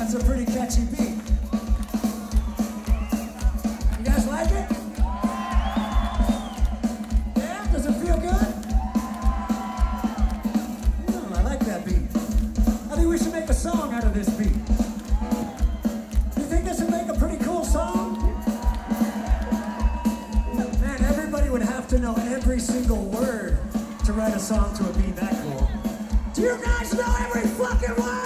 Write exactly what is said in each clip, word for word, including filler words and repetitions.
That's a pretty catchy beat. You guys like it? Yeah? Does it feel good? Mm, I like that beat. I think we should make a song out of this beat. You think this would make a pretty cool song? Man, everybody would have to know every single word to write a song to a beat that cool. Do you guys know every fucking word?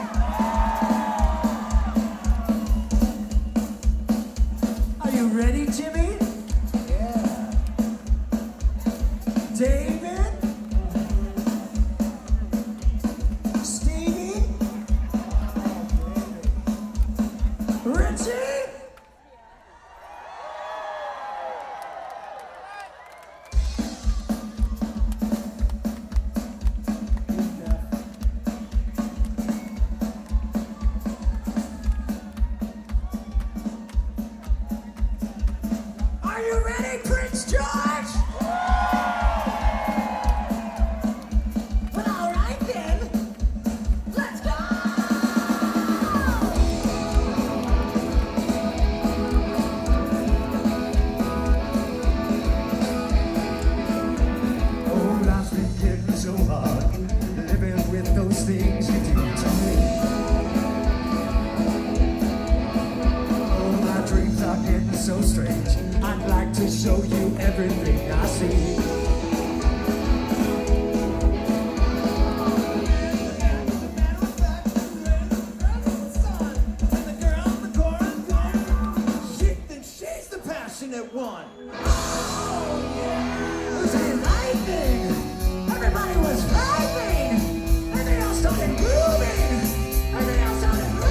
Ready, Jimmy? Yeah. David? Stevie? Richie? Are you ready, Prince George? Well, all right then. Let's go! Oh, life's been getting so hard, living with those things you do to me. Oh, my dreams are getting so strange. I'd like to show you everything I see. And the girl in the chorus, she thinks she's the passionate one. Oh, yeah. It was a lightning. Everybody was vibing. And they all started moving. And they all started moving.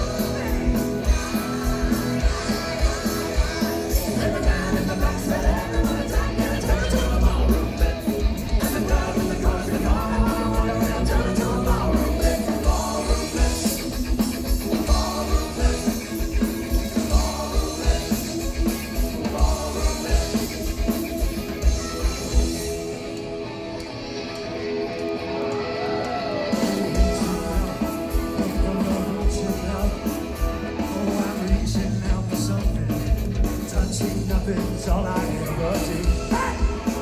Nothing's all I ever see. Hey!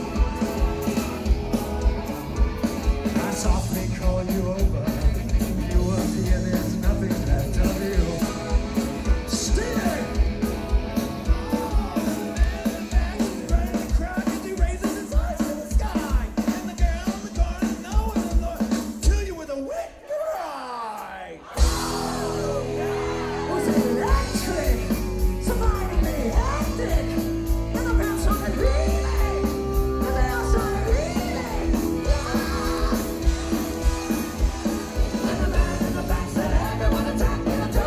I softly call you over. You appear, there's nothing left of you. Stevie! Right in the crowd, as he raises his eyes to the sky. And the girl in the corner, knowing the Lord, kill you with a wet cry. Oh, yeah. It was electric. Surprisingly hectic. Everyone attack,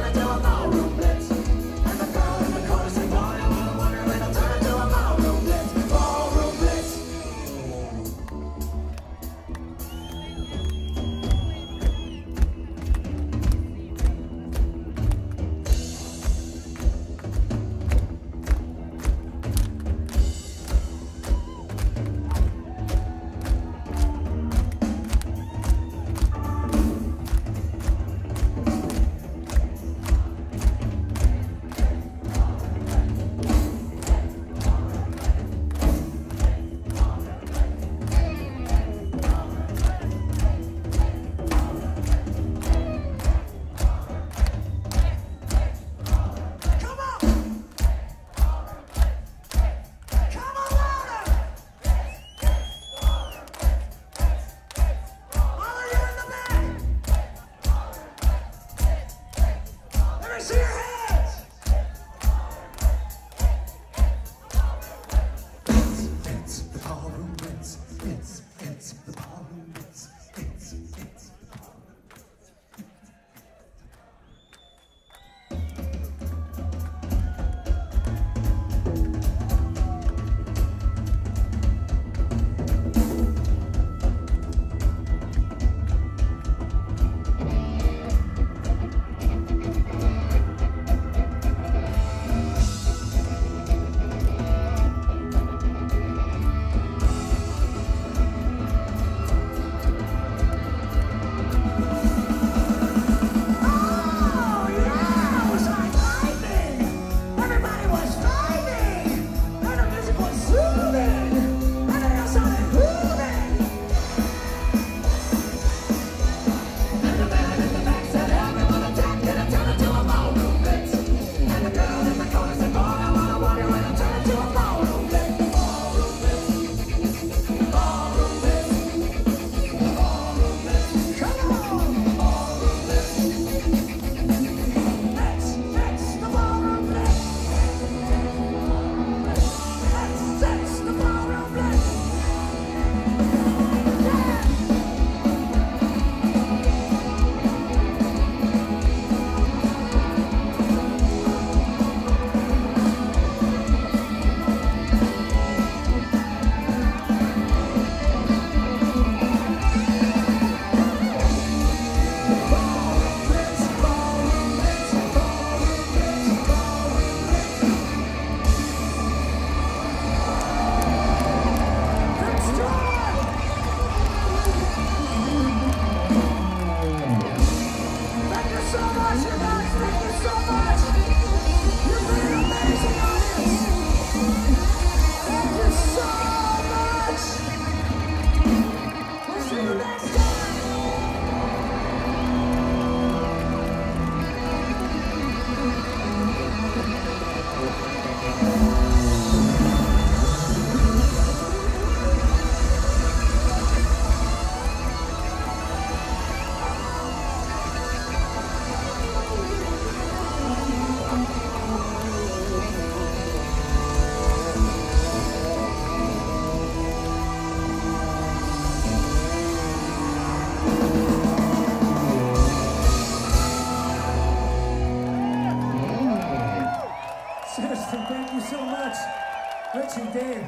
so much. Richie, Dave.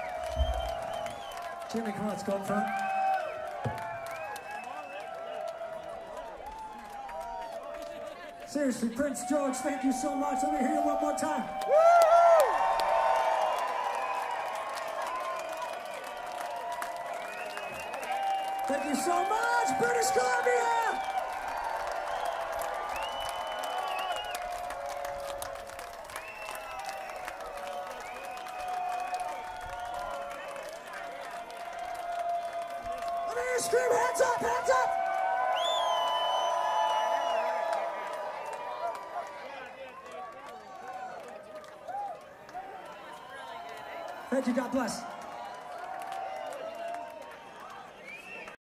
Jimmy, come on, let's go up front. Seriously, Prince George, thank you so much. Let me hear you one more time. Thank you so much, British Columbia! Let me hear you scream, hands up, hands up! Thank you, God bless.